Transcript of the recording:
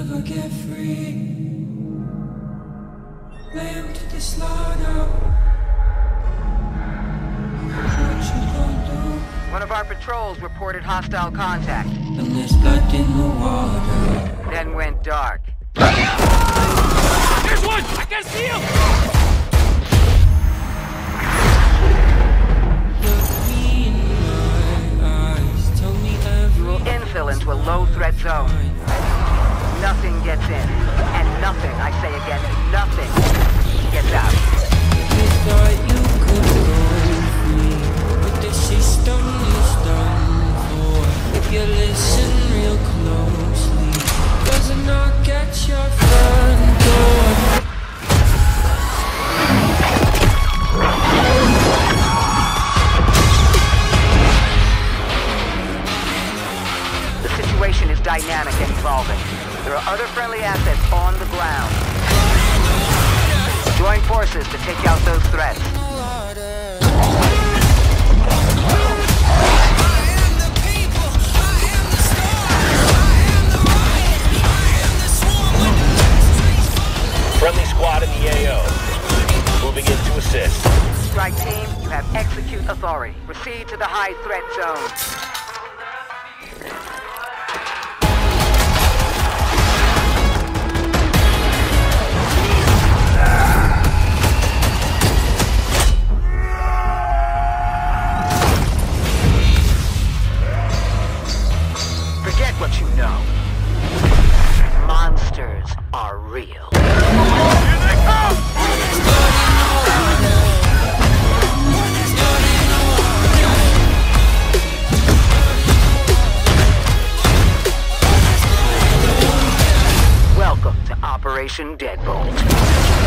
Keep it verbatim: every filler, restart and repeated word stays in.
never get free. Lay 'em to the slaughter. What you gonna do? One of our patrols reported hostile contact. And there's blood in the water. Then went dark. There's one! I can see him! Look me in my eyes. Tell me You will infill into a low-threat zone. Nothing gets in. And nothing, I say again, nothing gets out. You thought you could go with me, but the system is done for. If you listen real closely, there's a knock at your front door. The situation is dynamic and evolving. There are other friendly assets on the ground. Join forces to take out those threats. Friendly squad in the A O. Moving in to assist. Strike team, you have execute authority. Proceed to the high threat zone. Forget what you know. Monsters are real. Here they come! Welcome to Operation Deadbolt.